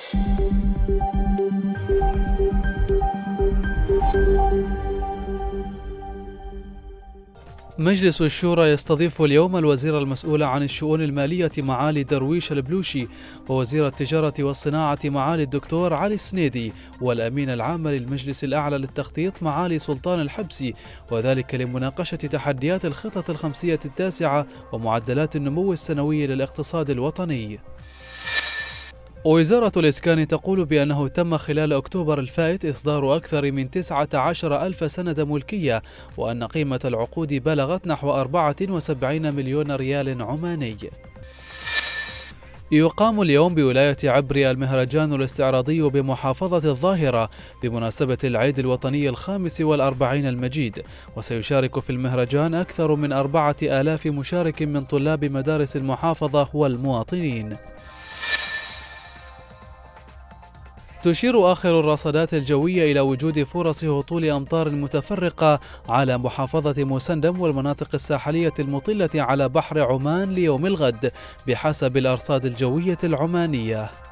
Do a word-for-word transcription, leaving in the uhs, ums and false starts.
مجلس الشورى يستضيف اليوم الوزير المسؤول عن الشؤون المالية معالي درويش البلوشي، ووزير التجارة والصناعة معالي الدكتور علي السنيدي، والأمين العام للمجلس الأعلى للتخطيط معالي سلطان الحبسي، وذلك لمناقشة تحديات الخطط الخمسية التاسعة ومعدلات النمو السنوي للاقتصاد الوطني. وزارة الإسكان تقول بأنه تم خلال أكتوبر الفائت إصدار أكثر من تسعة عشر ألف سند ملكية، وأن قيمة العقود بلغت نحو أربعة وسبعين مليون ريال عماني. يقام اليوم بولاية عبري المهرجان الاستعراضي بمحافظة الظاهرة بمناسبة العيد الوطني الخامس والأربعين المجيد، وسيشارك في المهرجان أكثر من أربعة آلاف مشارك من طلاب مدارس المحافظة والمواطنين. تشير آخر الرصادات الجوية إلى وجود فرص هطول أمطار متفرقة على محافظة مسندم والمناطق الساحلية المطلة على بحر عمان ليوم الغد بحسب الأرصاد الجوية العمانية.